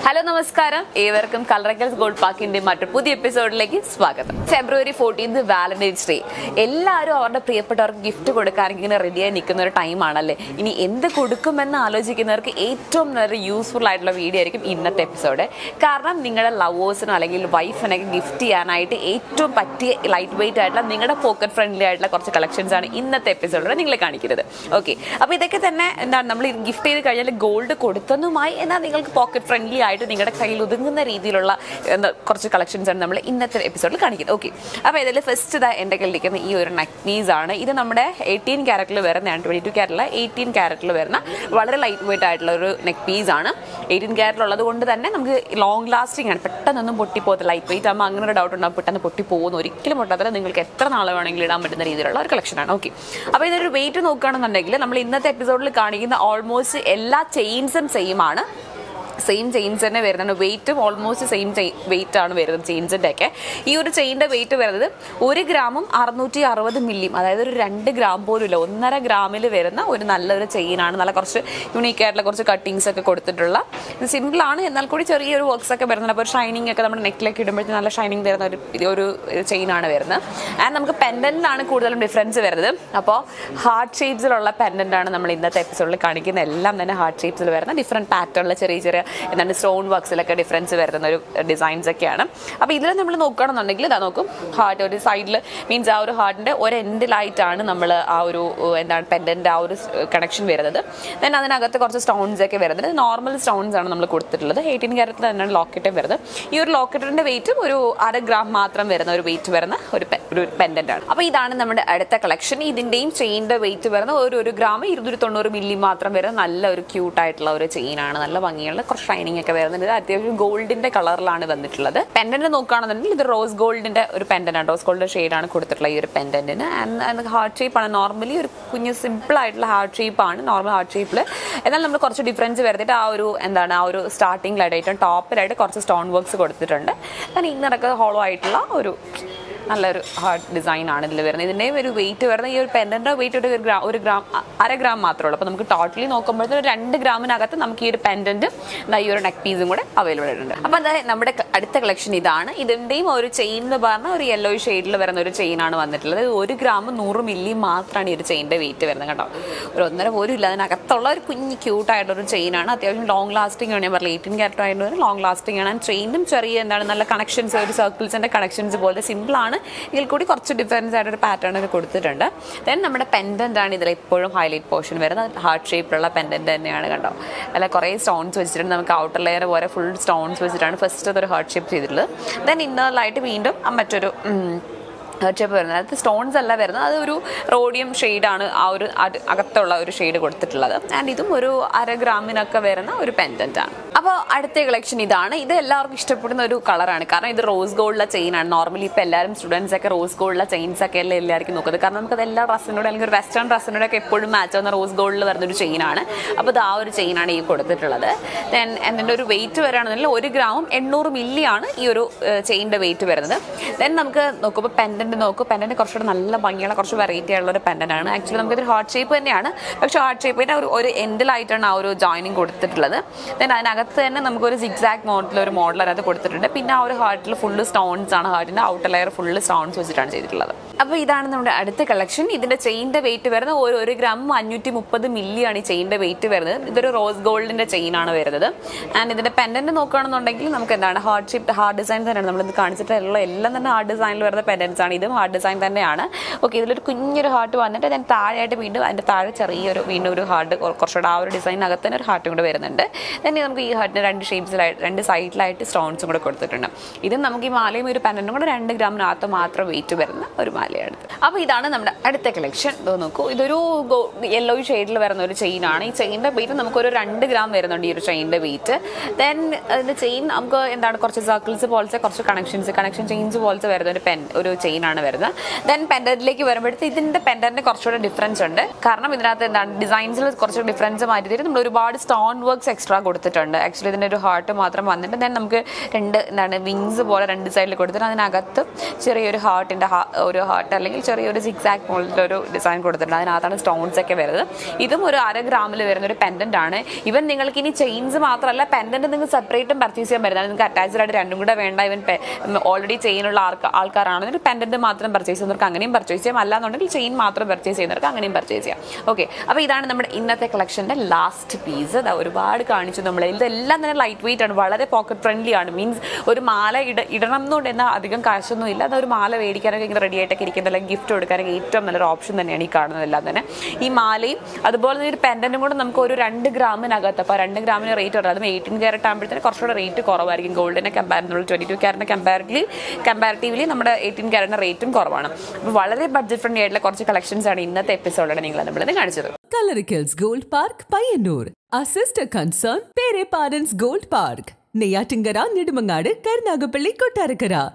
Hello, Namaskaram. Everkum Kallarackals Gold Park in the Matapudi episode like Swagatham. February 14th, Valentines Day. Ellaru avരുടെ പ്രിയപ്പെട്ടവർക്ക് gift കൊടുക്കാൻ ഇങ്ങനെ റെഡിയായി നിൽക്കുന്ന ഒരു ടൈം ആണല്ലേ. ഇനി എന്ത് കൊടുക്കുമെന്ന് ആലോചിക്കുന്നവർക്ക് ഏറ്റവും നല്ല യൂസ്ഫുൾ ആയിട്ടുള്ള വീഡിയോ ആയിരിക്കും ഇന്നത്തെ എപ്പിസോഡ്. കാരണം നിങ്ങളുടെ ലവേഴ്സിനോ അല്ലെങ്കിൽ വൈഫിനൊക്കെ ഗിഫ്റ്റ് ചെയ്യാനായിട്ട് ഏറ്റവും പറ്റിയ ലൈറ്റ് വെയിറ്റ് ആയിട്ടുള്ള നിങ്ങളുടെ പോക്കറ്റ് ഫ്രണ്ട്ലി ആയിട്ടുള്ള കുറച്ച് കളക്ഷൻസ് ആണ് ഇന്നത്തെ എപ്പിസോഡിൽ നിങ്ങളെ കാണിക്കുന്നത്. ഓക്കെ, അപ്പോൾ ഇതൊക്കെ തന്നെ എന്താണ് നമ്മൾ ഗിഫ്റ്റ് ചെയ്ത് കഴിഞ്ഞാൽ ഗോൾഡ് കൊടുത്തതുമായി എന്നാൽ നിങ്ങൾക്ക് പോക്കറ്റ് ഫ്രണ്ട്ലി ആയിട്ട് നിങ്ങളുടെ കയ്യിൽ ഒതുങ്ങുന്ന രീതിയിലുള്ള കുറച്ച് കളക്ഷൻസ് ആണ് നമ്മൾ ഇന്നത്തെ എപ്പിസോഡിൽ കാണിക്കുന്നത്. ഓക്കെ, അപ്പോൾ ഇതിൽ ഫസ്റ്റ് ഇതാ എൻ്റെ കയ്യിലിരിക്കുന്ന ഈ ഒരു നെക്ക് പീസ് ആണ്. ഇത് നമ്മുടെ 18 ക്യാരറ്റിൽ വരുന്നതാണ്, 22 ക്യാരറ്റിൽ 18 ക്യാരറ്റിൽ വരുന്ന വളരെ ലൈറ്റ് വെയിറ്റ് ആയിട്ടുള്ള ഒരു നെക്ക് പീസ് ആണ്. 18 ക്യാരറ്റിൽ ഉള്ളത് കൊണ്ട് തന്നെ നമുക്ക് ലോങ് ലാസ്റ്റിംഗ് ആണ്, പെട്ടെന്നൊന്നും പൊട്ടിപ്പോകത്തില്ല. ലൈറ്റ് വെയിറ്റ് ആകുമ്പോൾ അങ്ങനെ ഒരു ഡൗട്ട് ഉണ്ടാകും, പെട്ടെന്ന് പൊട്ടിപ്പോകുന്നു. ഒരിക്കലും പൊട്ടാത്തില്ല, നിങ്ങൾക്ക് എത്ര നാൾ വേണമെങ്കിലും ഇടാൻ പറ്റുന്ന രീതിയിലുള്ള ഒരു കളക്ഷനാണ്. ഓക്കെ, അപ്പോൾ ഇതൊരു വെയിറ്റ് നോക്കുകയാണെന്നുണ്ടെങ്കിൽ നമ്മൾ ഇന്നത്തെ എപ്പിസോഡിൽ കാണിക്കുന്ന ഓൾമോസ്റ്റ് എല്ലാ ചെയിൻസും സെയിം ആണ്. സെയിം ചെയിൻസ് തന്നെ വരുന്നുണ്ട്. വെയിറ്റും ഓൾമോസ്റ്റ് സെയിം വെയിറ്റ് ആണ് വരുന്നത് ചെയിൻസിൻ്റെ ഒക്കെ. ഈ ഒരു ചെയിൻ്റെ വെയിറ്റ് വരുന്നത് 1 ഗ്രാമും 660 മില്ലിയും, അതായത് ഒരു 2 ഗ്രാം പോലും ഇല്ല, 1.5 ഗ്രാമിൽ വരുന്ന ഒരു നല്ലൊരു ചെയിനാണ്. നല്ല കുറച്ച് യൂണീക്ക് ആയിട്ടുള്ള കുറച്ച് കട്ടിങ്സ് ഒക്കെ കൊടുത്തിട്ടുള്ള, ഇത് സിമ്പിളാണ് എന്നാൽ കൂടി ചെറിയൊരു വർക്ക്സ് ഒക്കെ വരുന്നുണ്ട്. അപ്പോൾ ഒരു ഷൈനിങ് ഒക്കെ നമ്മുടെ നെക്കിലേക്ക് ഇടുമ്പോഴത്തേക്ക് നല്ല ഷൈനിങ് തരുന്ന ഒരു ചെയിനാണ് വരുന്നത്. ആൻഡ് നമുക്ക് പെൻഡൻറ്റിലാണ് കൂടുതലും ഡിഫറൻസ് വരുന്നത്. അപ്പോൾ ഹാർട്ട് ഷേപ്സിലുള്ള പെൻഡൻ്റാണ് നമ്മൾ ഇന്നത്തെ എപ്പിസോഡിൽ കാണിക്കുന്ന. എല്ലാം തന്നെ ഹാർട്ട് ഷേപ്സിൽ വരുന്ന ഡിഫറെൻറ്റ് പാറ്റേണിൽ ചെറിയ ചെറിയ എന്താണ് സ്റ്റോൺ വർക്സിലൊക്കെ ഡിഫറൻസ് വരുന്ന ഒരു ഡിസൈൻസ് ഒക്കെയാണ്. അപ്പോൾ ഇതിൽ നമ്മൾ നോക്കുകയാണെന്നുണ്ടെങ്കിൽ ഇതാ നോക്കും, ഹാർട്ട് ഒരു സൈഡിൽ മീൻസ് ആ ഒരു ഹാർട്ടിൻ്റെ ഒരു എൻഡിലായിട്ടാണ് നമ്മൾ ആ ഒരു എന്താണ് പെൻഡൻ്റ് ആ ഒരു കണക്ഷൻ വരുന്നത്. ദെൻ അതിനകത്ത് കുറച്ച് സ്റ്റോൺസ് ഒക്കെ വരുന്നത് നോർമൽ സ്റ്റോൺസ് ആണ് നമ്മൾ കൊടുത്തിട്ടുള്ളത്. 18 ക്യാരറ്റിൽ തന്നെയാണ് ലോക്കറ്റും വരുന്നത്. ഈ ഒരു ലോക്കറ്റിൻ്റെ വെയിറ്റും ഒരു 1/2 ഗ്രാം മാത്രം വരുന്ന ഒരു വെയിറ്റ് വരുന്ന ഒരു പെൻഡൻ്റ് ആണ്. അപ്പോൾ ഇതാണ് നമ്മുടെ അടുത്ത കളക്ഷൻ. ഇതിൻ്റെയും ചെയിൻ്റെ വെയിറ്റ് വരുന്ന 1 ഗ്രാം 290 മില്ലി മാത്രം വരുന്ന നല്ല ഒരു ക്യൂട്ടായിട്ടുള്ള ഒരു ചെയിനാണ്. നല്ല ഭംഗിയുള്ള കുറച്ച് ഷൈനിങ് ഒക്കെ വരുന്നുണ്ട്. ഇത് അത്യാവശ്യം ഗോൾഡിന്റെ കളറിലാണ് വന്നിട്ടുള്ളത്. പെൻഡന്റ് നോക്കുകയാണെന്നുണ്ടെങ്കിൽ ഇത് റോസ് ഗോൾഡിന്റെ ഒരു പെൻഡന്റ് ആണ്, റോസ് ഗോൾഡിന്റെ ഷെയ്ഡാണ് കൊടുത്തിട്ടുള്ള ഈ ഒരു പെൻഡന്റിന്. ആൻഡ് ഹാർട്ട് ഷേപ്പ് ആണ്. നോർമലി ഒരു കുഞ്ഞ് സിമ്പിൾ ആയിട്ടുള്ള ഹാർട്ട് ഷേപ്പ് ആണ്, നോർമൽ ഹാർട്ട് ഷേപ്പിൽ. എന്നാൽ നമ്മൾ കുറച്ച് ഡിഫറൻസ് വരുത്തിയിട്ട് ആ ഒരു എന്താണ് ആ ഒരു സ്റ്റാർട്ടിങ്ങിലായിട്ട് ടോപ്പിലായിട്ട് കുറച്ച് സ്റ്റോൺ വർക്ക്സ് കൊടുത്തിട്ടുണ്ട്. കാരണം ഇങ്ങനൊക്കെ ഹോളോ ആയിട്ടുള്ള ഒരു നല്ലൊരു ഹാർട്ട് ഡിസൈൻ ആണ് ഇതിൽ വരുന്നത്. ഇതിൻ്റെയും ഒരു വെയിറ്റ് വരുന്നത് ഈ ഒരു പെൻഡൻ്റെ വെയിറ്റ് ഒരു 1.5 ഗ്രാം മാത്രമേ ഉള്ളൂ. അപ്പോൾ നമുക്ക് ടോട്ടലി നോക്കുമ്പോഴത്തേക്ക് 2 ഗ്രാമിനകത്ത് നമുക്ക് ഈ ഒരു പെൻഡൻറ്റും ഈ ഒരു നെക്ക് പീസും കൂടെ അവൈലബിൾ ആയിട്ടുണ്ട്. അപ്പോൾ അതായത് നമ്മുടെ അടുത്ത കളക്ഷൻ ഇതാണ്. ഇതിൻ്റെയും ഒരു ചെയിൻ എന്ന് പറഞ്ഞാൽ ഒരു യെല്ലോ ഷെയ്ഡിൽ വരുന്ന ഒരു ചെയിനാണ് വന്നിട്ടുള്ളത്. 1 ഗ്രാം 100 മില്ലി മാത്രമാണ് ഈ ഒരു ചെയിൻ്റെ വെയിറ്റ് വരുന്നത് കേട്ടോ. ഒരു 1.5 പോലും ഇല്ല. അതിനകത്തുള്ള ഒരു കുഞ്ഞ് ക്യൂട്ടായിട്ടൊരു ചെയിനാണ്. അത്യാവശ്യം ലോങ് ലാസ്റ്റിംഗ് ആണ്. ഞാൻ പറഞ്ഞത് 18 ക്യാരറ്റ് ആയിട്ട് ലോങ് ലാസ്റ്റിംഗ് ആണ്. ചെയിനും ചെറിയ എന്താണ് നല്ല കണക്ഷൻസ്, ഒരു സർക്കിൾസിൻ്റെ കണക്ഷൻസ് പോലെ സിമ്പിളാണ്. ഇതിൽ കൂടി കുറച്ച് ഡിഫറൻസ് ആയിട്ടൊരു പാറ്റേൺ ഒക്കെ കൊടുത്തിട്ടുണ്ട്. ദെൻ നമ്മുടെ പെൻഡൻ്റ് ആണ് ഇതിൽ എപ്പോഴും ഹൈലൈറ്റ് പോർഷൻ വരുന്നത്. ഹാർട്ട് ഷേപ്പിലുള്ള പെൻഡൻ്റ് തന്നെയാണ് കണ്ടോ. അല്ല കുറേ സ്റ്റോൺസ് വെച്ചിട്ടുണ്ട്. നമുക്ക് ഔട്ടർ ലെയർ പോലെ ഫുൾ സ്റ്റോൺസ് വെച്ചിട്ടാണ് ഫസ്റ്റ് അതൊരു ഹാർട്ട് ഷേപ്പ് ചെയ്തിട്ടുള്ളത്. ദെൻ ഇന്നറിലായിട്ട് വീണ്ടും മറ്റൊരു ഹാർട്ട് ഷേപ്പ് വരുന്നത്. അത് സ്റ്റോൺസ് അല്ല വരുന്നത്, അത് ഒരു റോഡിയം ഷെയ്ഡാണ് ആ ഒരു അകത്തുള്ള ഒരു ഷെയ്ഡ് കൊടുത്തിട്ടുള്ളത്. ആൻഡ് ഇതും ഒരു 1/2 ഗ്രാമിനൊക്കെ വരുന്ന ഒരു പെൻഡൻ്റ് ആണ്. അപ്പോൾ അടുത്ത കളക്ഷൻ ഇതാണ്. ഇത് എല്ലാവർക്കും ഇഷ്ടപ്പെടുന്ന ഒരു കളറാണ്. കാരണം ഇത് റോസ് ഗോൾഡിലെ ചെയിനാണ്. നോർമലി ഇപ്പോൾ എല്ലാവരും സ്റ്റുഡൻസ് ഒക്കെ റോസ് ഗോൾഡിലെ ചെയിൻസ് ഒക്കെ അല്ലേ എല്ലാവർക്കും നോക്കുന്നത്. കാരണം നമുക്കത് എല്ലാ ഡ്രസ്സിനോട് അല്ലെങ്കിൽ ഒരു വെസ്റ്റേൺ ഡ്രസ്സിനോടൊക്കെ എപ്പോഴും മാച്ച് ആവുന്ന റോസ് ഗോൾഡിൽ വരുന്നൊരു ചെയിനാണ്. അപ്പോൾ ഇത് ആ ഒരു ചെയിനാണ് ഈ കൊടുത്തിട്ടുള്ളത്. ദെൻ അതിൻ്റെ ഒരു വെയിറ്റ് വരികയാണെന്നുണ്ടെങ്കിൽ 1 ഗ്രാമും 800 മില്ലിയാണ് ഈ ഒരു ചെയിൻ്റെ വെയിറ്റ് വരുന്നത്. ദെൻ നമുക്ക് നോക്കുമ്പോൾ പെൻഡൻ്റ് പെൻഡന്റ് കുറച്ചുകൂടെ നല്ല ഭംഗിയുള്ള കുറച്ച് വെറൈറ്റി ആയിട്ടുള്ള ഒരു പെൻഡന്റ് ആണ്. ആക്ച്വലി നമുക്കിതൊരു ഹാർട്ട് ഷേപ്പ് തന്നെയാണ്, പക്ഷേ ഹാർട്ട് ഷേപ്പിൻ്റെ ഒരു എൻഡിലായിട്ടാണ് ആ ഒരു ജോയിനിങ് കൊടുത്തിട്ടുള്ളത്. ദെൻ അതിനകത്ത് തന്നെ നമുക്കൊരു സിഗ്സാഗ് ഒരു മോഡൽ അതിനകത്ത് കൊടുത്തിട്ടുണ്ട്. പിന്നെ ആ ഒരു ഹാർട്ടിൽ ഫുള്ള് സ്റ്റോൺസ് ആണ്, ഹാർട്ടിൻ്റെ ഔട്ടർ ലെയർ ഫുള്ള് സ്റ്റോൺസ് വെച്ചിട്ടാണ് ചെയ്തിട്ടുള്ളത്. അപ്പോൾ ഇതാണ് നമ്മുടെ അടുത്ത കളക്ഷൻ. ഇതിൻ്റെ ചെയിൻ്റെ വെയിറ്റ് വരുന്നത് 1 ഗ്രാം 530 മില്ലിയാണ് ഈ ചെയിൻ്റെ വെയിറ്റ് വരുന്നത്. ഇതൊരു റോസ് ഗോൾഡിൻ്റെ ചെയിനാണ് വരുന്നത്. ആൻഡ് ഇതിൻ്റെ പെൻഡന്റ് നോക്കുകയാണെന്നുണ്ടെങ്കിൽ നമുക്ക് എന്താണ് ഹാർട്ട് ഷേപ്പ് ഹാർട്ട് ഡിസൈൻ തന്നെയാണ് നമ്മളിത് കാണിച്ചിട്ടുള്ള എല്ലാം തന്നെ ഹാർട്ട് ഡിസൈനിൽ വരുന്ന പെൻഡൻസ് ആണ്. ഇതും ഹാർട്ട് ഡിസൈൻ തന്നെയാണ്. ഓക്കെ, ഇതിലൊരു കുഞ്ഞൊരു ഹാർട്ട് വന്നിട്ട് ഞാൻ താഴെയായിട്ട് വീണ്ടും അതിൻ്റെ താഴെ ചെറിയൊരു വീണ്ടും ഒരു ഹാർട്ട് കുറച്ചുകൂടെ ആ ഒരു ഡിസൈനകത്ത് തന്നെ ഒരു ഹാർട്ടും കൂടെ വരുന്നുണ്ട്. തന്നെ നമുക്ക് ഈ ഹാർട്ടിന് 2 ഷേപ്സിലായിട്ട് 2 സൈഡിലായിട്ട് സ്റ്റോൺസും കൂടെ കൊടുത്തിട്ടുണ്ട്. ഇതും നമുക്ക് ഈ മാലയും ഒരു പെൻഡന്റും കൂടെ 2 ഗ്രാമിനകത്ത് മാത്രം വെയിറ്റ് വരുന്ന ഒരു മാലയാണ്. അപ്പോൾ ഇതാണ് നമ്മുടെ അടുത്ത കളക്ഷൻ. ഇത് നോക്കൂ, ഇതൊരു യെല്ലോ ഷെയ്ഡിൽ വരുന്ന ഒരു ചെയിനാണ്. ഈ ചെയിൻ്റെ വെയിറ്റ് നമുക്കൊരു 2 ഗ്രാം വരുന്നുണ്ട് ഈ ഒരു ചെയിൻ്റെ വെയിറ്റ്. ദെൻ അതിൻ്റെ ചെയിൻ നമുക്ക് എന്താണ് കുറച്ച് സർക്കിൾസ് പോലത്തെ കുറച്ച് കണക്ഷൻ ചെയിൻസ് പോലത്തെ വരുന്ന ഒരു ചെയിനാണ് ആണ് വരുന്നത്. ദെൻ പെൻഡന്റിലേക്ക് വരുമ്പോഴത്തേക്ക് ഇതിന്റെ പെൻഡന്റിന് കുറച്ചുകൂടെ ഡിഫറൻസ് ഉണ്ട്. കാരണം ഇതിനകത്ത് എന്താണ് ഡിസൈൻസിൽ കുറച്ച് ഡിഫറൻസ് മാറ്റി തരും. നമ്മൾ ഒരുപാട് സ്റ്റോൺ വർക്ക്സ് എക്സ്ട്രാ കൊടുത്തിട്ടുണ്ട്. ആക്ച്വലി ഇതിന്റെ ഒരു ഹാർട്ട് മാത്രം വന്നിട്ട് ദെൻ നമുക്ക് വിങ്സ് പോലെ രണ്ട് സൈഡിൽ കൊടുത്തിട്ട് അതിനകത്ത് ചെറിയൊരു ഒരു ഹാർട്ട് അല്ലെങ്കിൽ ചെറിയൊരു സിക്സാക് പോലത്തെ ഒരു ഡിസൈൻ കൊടുത്തിട്ടുണ്ട്. അതിനകത്താണ് സ്റ്റോൺസ് ഒക്കെ വരുന്നത്. ഇതും ഒരു 1/2 ഗ്രാമിൽ വരുന്ന ഒരു പെൻഡന്റ് ആണ്. ഇവൻ നിങ്ങൾക്ക് ഇനി ചെയിൻസ് മാത്രമല്ല പെൻഡന്റ് നിങ്ങൾക്ക് സെപ്പറേറ്റും പർച്ചേസ് ചെയ്യാൻ പറ്റുന്നത്. നിങ്ങൾക്ക് അറ്റാച്ച്ഡ് ആയിട്ട് രണ്ടും കൂടെ വേണ്ട, ഇവൻ ഓൾറെഡി ചെയിനുള്ള ആൾക്കാരാണെങ്കിൽ പെൻഡന്റ് മാത്രം പർച്ചേസ് ചെയ്യുന്നവർക്ക് അങ്ങനെയും പർച്ചേസ് ചെയ്യാം. അല്ലാന്നുണ്ടെങ്കിൽ ചെയിൻ മാത്രം പർച്ചേസ് ചെയ്യുന്നവർക്ക് അങ്ങനെയും പർച്ചേസ് ചെയ്യാം. ഓക്കെ, അപ്പോൾ ഇതാണ് നമ്മുടെ ഇന്നത്തെ കളക്ഷന്റെ ലാസ്റ്റ് പീസ്. ഒരുപാട് കാണിച്ചു നമ്മൾ. ഇതെല്ലാം തന്നെ ലൈറ്റ് വെയിറ്റ് ആണ്, വളരെ പോക്കറ്റ് ഫ്രണ്ട്ലി ആണ്. മീൻസ് ഒരു മാല ഇടണം എന്നുകൊണ്ട് എന്നാൽ അധികം കാശൊന്നും ഇല്ല. അതൊരു മാല മേടിക്കാനൊക്കെ ഇങ്ങനെ റെഡി ആയിട്ടൊക്കെ ഇരിക്കുന്നത് അല്ലെങ്കിൽ ഗിഫ്റ്റ് കൊടുക്കാനൊക്കെ ഏറ്റവും നല്ലൊരു ഓപ്ഷൻ തന്നെയാണ് ഈ കാണുന്നതെല്ലാം തന്നെ. ഈ മാലയും അതുപോലെ തന്നെ ഒരു പെൻഡന്റും കൂടെ നമുക്ക് ഒരു 2 ഗ്രാമിനകത്ത്. അപ്പോൾ 2 ഗ്രാമിന് റേറ്റ് വരും. അതും 18 ക്യാരറ്റ് ആകുമ്പോഴത്തേന് കുറച്ചുകൂടെ റേറ്റ് കുറവായിരിക്കും. ഗോൾഡിനെ കമ്പാരിറ്റീവ് 22 ക്യാരറ്റിനെ കമ്പാരിറ്റീവ്ലി നമ്മുടെ 18 ക്യാരറ്റിന്റെ റേറ്റും കുറവാണ്. അപ്പോൾ വളരെ ബഡ്ജറ്റ് ഫ്രണ്ട്ലി ആയിട്ടുള്ള കുറച്ച് കളക്ഷൻസ് ആണ് ഇന്നത്തെ എപ്പിസോഡിലാണ് നമ്മളിന്ന് കാണിച്ചത്. Kallarackals Gold Park, Payyannur. Our sister concern, Pereppadans Gold Park. Neyyattinkara, Nedumangad, Karunagappally, Kottarakkara.